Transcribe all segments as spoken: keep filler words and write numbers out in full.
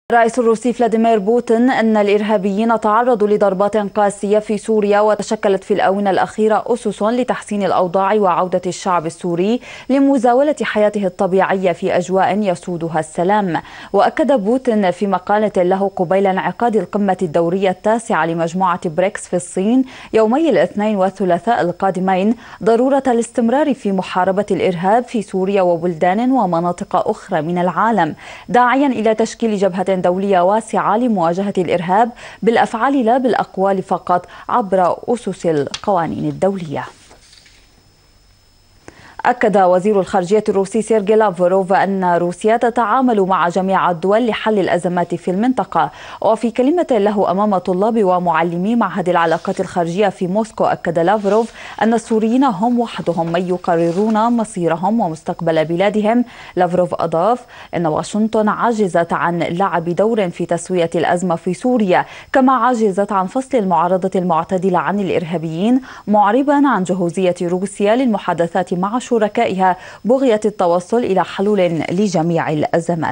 الرئيس الروسي فلاديمير بوتين أن الإرهابيين تعرضوا لضربات قاسية في سوريا، وتشكلت في الآونة الأخيرة أسس لتحسين الأوضاع وعودة الشعب السوري لمزاولة حياته الطبيعية في أجواء يسودها السلام. وأكد بوتين في مقالة له قبيل انعقاد القمة الدورية التاسعة لمجموعة بريكس في الصين يومي الاثنين والثلاثاء القادمين ضرورة الاستمرار في محاربة الإرهاب في سوريا وبلدان ومناطق أخرى من العالم، داعيا إلى تشكيل جبهة دولية واسعة لمواجهة الإرهاب بالأفعال لا بالأقوال فقط عبر أسس القوانين الدولية. أكد وزير الخارجية الروسي سيرجي لافروف أن روسيا تتعامل مع جميع الدول لحل الأزمات في المنطقة. وفي كلمة له أمام طلاب ومعلمي معهد العلاقات الخارجية في موسكو، أكد لافروف أن السوريين هم وحدهم من يقررون مصيرهم ومستقبل بلادهم. لافروف أضاف أن واشنطن عجزت عن لعب دور في تسوية الأزمة في سوريا، كما عجزت عن فصل المعارضة المعتدلة عن الإرهابيين، معربا عن جهوزية روسيا للمحادثات مع شركائها بغية التوصل إلى حلول لجميع الأزمات.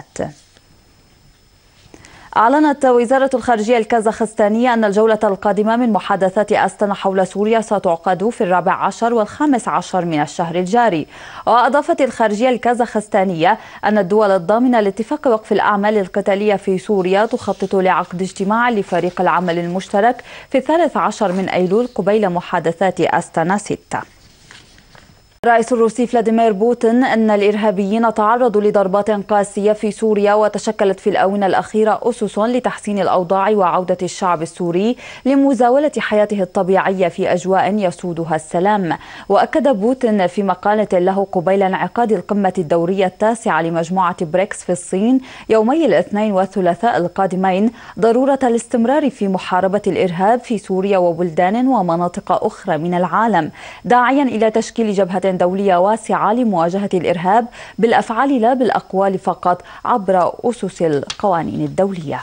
أعلنت وزارة الخارجية الكازاخستانية أن الجولة القادمة من محادثات أستنا حول سوريا ستعقد في الرابع عشر والخامس عشر من الشهر الجاري. وأضافت الخارجية الكازاخستانية أن الدول الضامنة لاتفاق وقف الأعمال القتالية في سوريا تخطط لعقد اجتماع لفريق العمل المشترك في الثالث عشر من أيلول قبيل محادثات أستنا ستة. الرئيس الروسي فلاديمير بوتين أن الإرهابيين تعرضوا لضربات قاسية في سوريا، وتشكلت في الآونة الأخيرة أسس لتحسين الأوضاع وعودة الشعب السوري لمزاولة حياته الطبيعية في أجواء يسودها السلام. وأكد بوتين في مقالة له قبيل انعقاد القمة الدورية التاسعة لمجموعة بريكس في الصين يومي الاثنين والثلاثاء القادمين ضرورة الاستمرار في محاربة الإرهاب في سوريا وبلدان ومناطق أخرى من العالم، داعيا إلى تشكيل جبهة دولية واسعة لمواجهة الإرهاب بالأفعال لا بالأقوال فقط عبر أسس القوانين الدولية.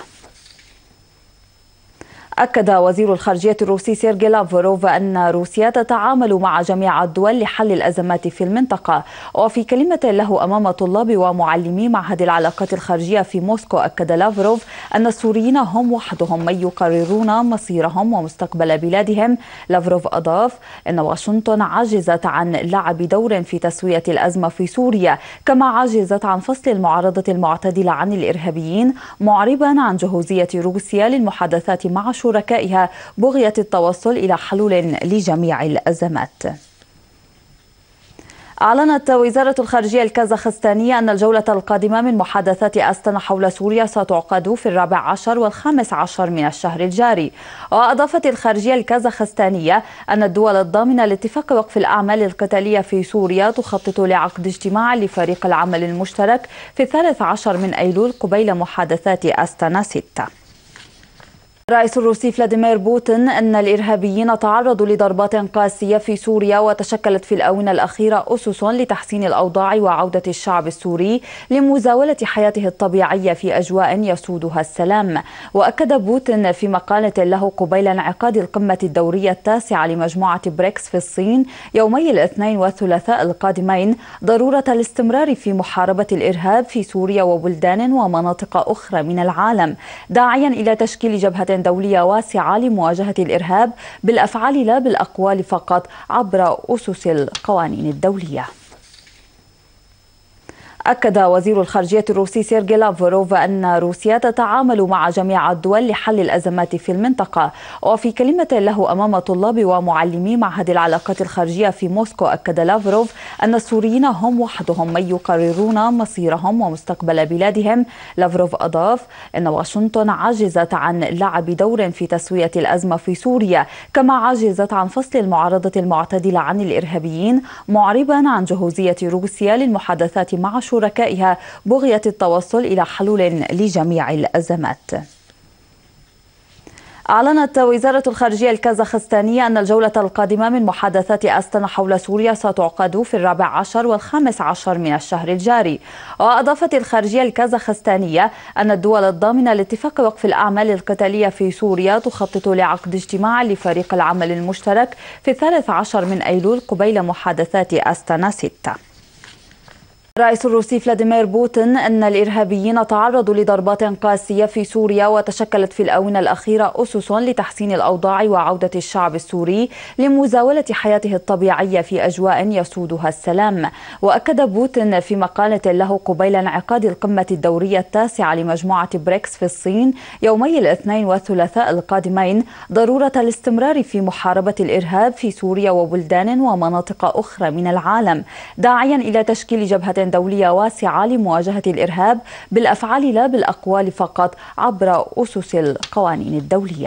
أكد وزير الخارجية الروسي سيرجي لافروف أن روسيا تتعامل مع جميع الدول لحل الأزمات في المنطقة. وفي كلمة له أمام طلاب ومعلمي معهد العلاقات الخارجية في موسكو، أكد لافروف أن السوريين هم وحدهم من يقررون مصيرهم ومستقبل بلادهم. لافروف أضاف أن واشنطن عجزت عن لعب دور في تسوية الأزمة في سوريا، كما عجزت عن فصل المعارضة المعتدلة عن الإرهابيين، معربا عن جهوزية روسيا للمحادثات مع شركائها بغية التوصل إلى حلول لجميع الأزمات. أعلنت وزارة الخارجية الكازاخستانية أن الجولة القادمة من محادثات أستنا حول سوريا ستعقد في الرابع عشر والخامس عشر من الشهر الجاري. وأضافت الخارجية الكازاخستانية أن الدول الضامنة لاتفاق وقف الأعمال القتالية في سوريا تخطط لعقد اجتماع لفريق العمل المشترك في الثالث عشر من أيلول قبيل محادثات أستنا ستة. الرئيس الروسي فلاديمير بوتين أن الإرهابيين تعرضوا لضربات قاسية في سوريا، وتشكلت في الآونة الأخيرة أسس لتحسين الأوضاع وعودة الشعب السوري لمزاولة حياته الطبيعية في أجواء يسودها السلام. وأكد بوتين في مقالة له قبيل انعقاد القمة الدورية التاسعة لمجموعة بريكس في الصين يومي الاثنين والثلاثاء القادمين ضرورة الاستمرار في محاربة الإرهاب في سوريا وبلدان ومناطق أخرى من العالم، داعيا إلى تشكيل جبهة دولية واسعة لمواجهة الإرهاب بالأفعال لا بالأقوال فقط عبر أسس القوانين الدولية. أكد وزير الخارجية الروسي سيرجي لافروف أن روسيا تتعامل مع جميع الدول لحل الأزمات في المنطقة. وفي كلمة له أمام طلاب ومعلمي معهد العلاقات الخارجية في موسكو، أكد لافروف أن السوريين هم وحدهم من يقررون مصيرهم ومستقبل بلادهم. لافروف أضاف أن واشنطن عجزت عن لعب دور في تسوية الأزمة في سوريا، كما عجزت عن فصل المعارضة المعتدلة عن الإرهابيين، معربا عن جهوزية روسيا للمحادثات مع شركائها بغية التوصل إلى حلول لجميع الأزمات. أعلنت وزارة الخارجية الكازاخستانية أن الجولة القادمة من محادثات أستنا حول سوريا ستعقد في الرابع عشر والخامس عشر من الشهر الجاري. وأضافت الخارجية الكازاخستانية أن الدول الضامنة لاتفاق وقف الأعمال القتالية في سوريا تخطط لعقد اجتماع لفريق العمل المشترك في الثالث عشر من أيلول قبيل محادثات أستنا ستة. الرئيس الروسي فلاديمير بوتين أن الإرهابيين تعرضوا لضربات قاسية في سوريا، وتشكلت في الآونة الأخيرة أسس لتحسين الأوضاع وعودة الشعب السوري لمزاولة حياته الطبيعية في أجواء يسودها السلام. وأكد بوتين في مقالة له قبيل انعقاد القمة الدورية التاسعة لمجموعة بريكس في الصين يومي الاثنين والثلاثاء القادمين ضرورة الاستمرار في محاربة الإرهاب في سوريا وبلدان ومناطق أخرى من العالم، داعيا إلى تشكيل جبهة دولية واسعة لمواجهة الإرهاب بالأفعال لا بالأقوال فقط عبر أسس القوانين الدولية.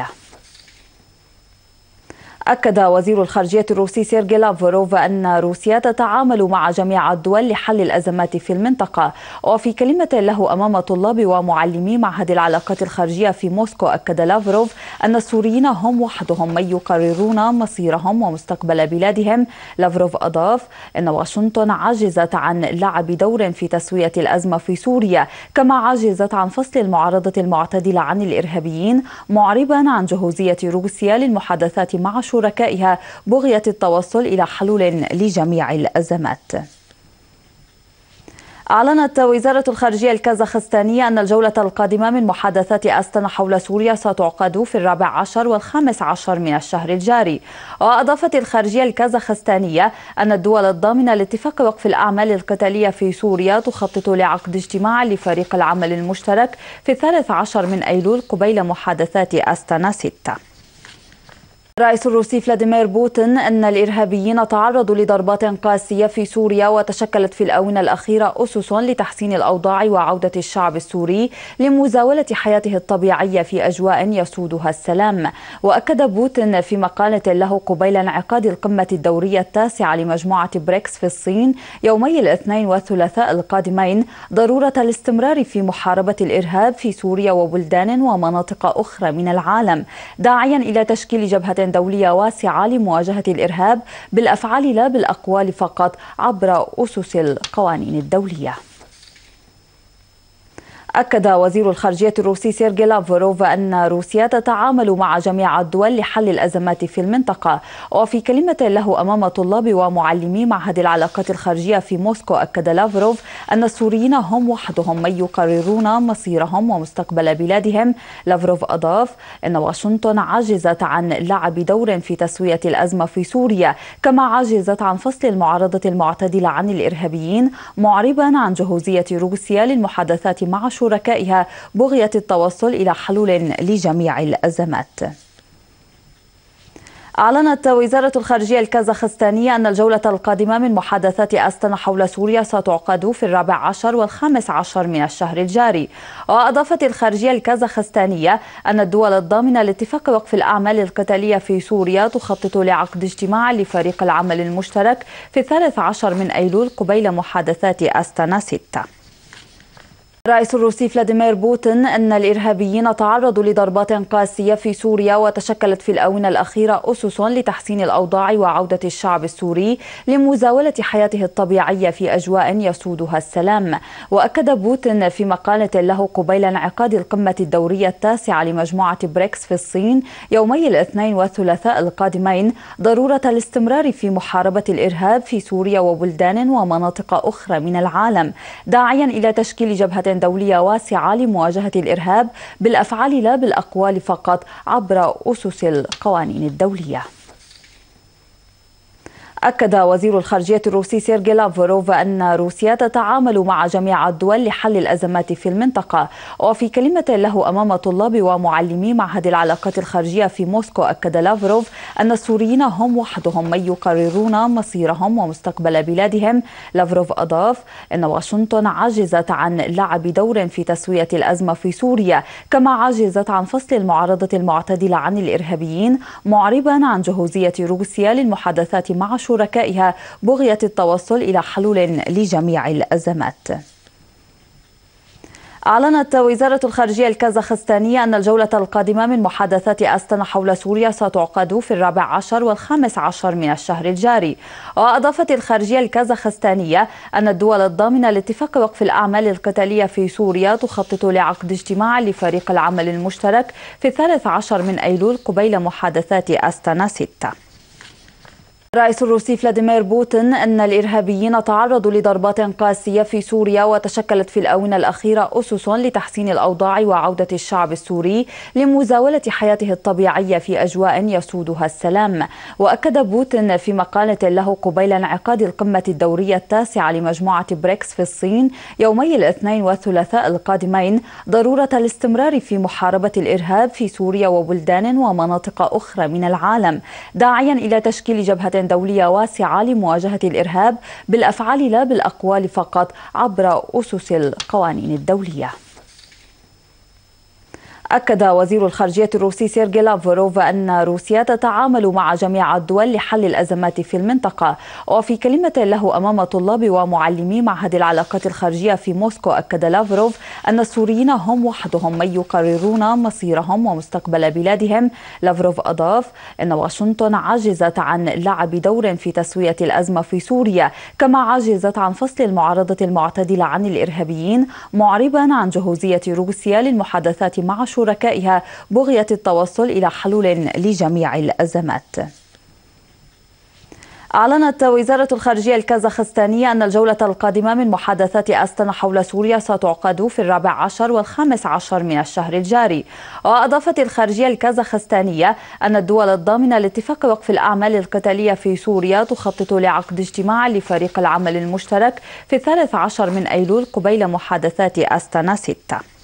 أكد وزير الخارجية الروسي سيرجي لافروف أن روسيا تتعامل مع جميع الدول لحل الأزمات في المنطقة. وفي كلمة له أمام طلاب ومعلمي معهد العلاقات الخارجية في موسكو، أكد لافروف أن السوريين هم وحدهم من يقررون مصيرهم ومستقبل بلادهم. لافروف أضاف أن واشنطن عجزت عن لعب دور في تسوية الأزمة في سوريا، كما عجزت عن فصل المعارضة المعتدلة عن الإرهابيين، معربا عن جهوزية روسيا للمحادثات مع شركائها بغية التوصل إلى حلول لجميع الأزمات. أعلنت وزارة الخارجية الكازاخستانية أن الجولة القادمة من محادثات أستنا حول سوريا ستعقد في الرابع عشر والخامس عشر من الشهر الجاري. وأضافت الخارجية الكازاخستانية أن الدول الضامنة لاتفاق وقف الأعمال القتالية في سوريا تخطط لعقد اجتماع لفريق العمل المشترك في الثالث عشر من أيلول قبيل محادثات أستنا ستة. الرئيس الروسي فلاديمير بوتين أن الإرهابيين تعرضوا لضربات قاسية في سوريا، وتشكلت في الآونة الأخيرة أسس لتحسين الأوضاع وعودة الشعب السوري لمزاولة حياته الطبيعية في أجواء يسودها السلام. وأكد بوتين في مقالة له قبيل انعقاد القمة الدورية التاسعة لمجموعة بريكس في الصين يومي الاثنين والثلاثاء القادمين ضرورة الاستمرار في محاربة الإرهاب في سوريا وبلدان ومناطق أخرى من العالم، داعيا إلى تشكيل جبهة دولية واسعة لمواجهة الإرهاب بالأفعال لا بالأقوال فقط عبر أسس القوانين الدولية. أكد وزير الخارجية الروسي سيرجي لافروف أن روسيا تتعامل مع جميع الدول لحل الأزمات في المنطقة. وفي كلمة له أمام طلاب ومعلمي معهد العلاقات الخارجية في موسكو، أكد لافروف أن السوريين هم وحدهم من يقررون مصيرهم ومستقبل بلادهم. لافروف أضاف أن واشنطن عجزت عن لعب دور في تسوية الأزمة في سوريا، كما عجزت عن فصل المعارضة المعتدلة عن الإرهابيين، معربا عن جهوزية روسيا للمحادثات مع شركائها بغية التوصل إلى حلول لجميع الأزمات. أعلنت وزارة الخارجية الكازاخستانية أن الجولة القادمة من محادثات أستنا حول سوريا ستعقد في الرابع عشر والخامس عشر من الشهر الجاري. وأضافت الخارجية الكازاخستانية أن الدول الضامنة لاتفاق وقف الأعمال القتالية في سوريا تخطط لعقد اجتماع لفريق العمل المشترك في الثالث عشر من أيلول قبيل محادثات أستنا ستة. الرئيس الروسي فلاديمير بوتين أن الإرهابيين تعرضوا لضربات قاسية في سوريا، وتشكلت في الآونة الأخيرة أسس لتحسين الأوضاع وعودة الشعب السوري لمزاولة حياته الطبيعية في أجواء يسودها السلام. وأكد بوتين في مقالة له قبيل انعقاد القمة الدورية التاسعة لمجموعة بريكس في الصين يومي الاثنين والثلاثاء القادمين ضرورة الاستمرار في محاربة الإرهاب في سوريا وبلدان ومناطق أخرى من العالم، داعيا إلى تشكيل جبهة دولية واسعة لمواجهة الإرهاب بالأفعال لا بالأقوال فقط عبر أسس القوانين الدولية. أكد وزير الخارجية الروسي سيرجي لافروف أن روسيا تتعامل مع جميع الدول لحل الأزمات في المنطقة. وفي كلمة له أمام طلاب ومعلمي معهد العلاقات الخارجية في موسكو، أكد لافروف أن السوريين هم وحدهم من يقررون مصيرهم ومستقبل بلادهم. لافروف أضاف أن واشنطن عجزت عن لعب دور في تسوية الأزمة في سوريا، كما عجزت عن فصل المعارضة المعتدلة عن الإرهابيين، معربا عن جهوزية روسيا للمحادثات مع شركائها بغية التوصل إلى حلول لجميع الأزمات. أعلنت وزارة الخارجية الكازاخستانية أن الجولة القادمة من محادثات أستنا حول سوريا ستعقد في الرابع عشر والخامس عشر من الشهر الجاري. وأضافت الخارجية الكازاخستانية أن الدول الضامنة لاتفاق وقف الأعمال القتالية في سوريا تخطط لعقد اجتماع لفريق العمل المشترك في الثالث عشر من أيلول قبيل محادثات أستنا ستة. الرئيس الروسي فلاديمير بوتين أن الإرهابيين تعرضوا لضربات قاسية في سوريا، وتشكلت في الآونة الأخيرة أسس لتحسين الأوضاع وعودة الشعب السوري لمزاولة حياته الطبيعية في أجواء يسودها السلام. وأكد بوتين في مقالة له قبيل انعقاد القمة الدورية التاسعة لمجموعة بريكس في الصين يومي الاثنين والثلاثاء القادمين ضرورة الاستمرار في محاربة الإرهاب في سوريا وبلدان ومناطق أخرى من العالم، داعيا إلى تشكيل جبهة دولية واسعة لمواجهة الإرهاب بالأفعال لا بالأقوال فقط عبر أسس القوانين الدولية. أكد وزير الخارجية الروسي سيرجي لافروف أن روسيا تتعامل مع جميع الدول لحل الأزمات في المنطقة. وفي كلمة له أمام طلاب ومعلمي معهد العلاقات الخارجية في موسكو، أكد لافروف أن السوريين هم وحدهم من يقررون مصيرهم ومستقبل بلادهم. لافروف أضاف أن واشنطن عجزت عن لعب دور في تسوية الأزمة في سوريا، كما عجزت عن فصل المعارضة المعتدلة عن الإرهابيين، معربا عن جهوزية روسيا للمحادثات مع شركائها بغية التوصل إلى حلول لجميع الأزمات. أعلنت وزارة الخارجية الكازاخستانية أن الجولة القادمة من محادثات أستنا حول سوريا ستعقد في الرابع عشر والخامس عشر من الشهر الجاري. وأضافت الخارجية الكازاخستانية أن الدول الضامنة لاتفاق وقف الأعمال القتالية في سوريا تخطط لعقد اجتماع لفريق العمل المشترك في الثالث عشر من أيلول قبيل محادثات أستنا ستة.